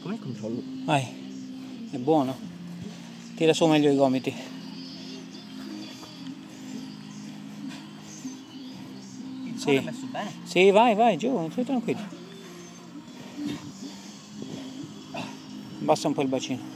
Come controllo? Vai, è buono. Tira su meglio i gomiti. Il Sì. è messo bene? Sì, vai, giù, stai tranquillo. Abbassa un po' il bacino.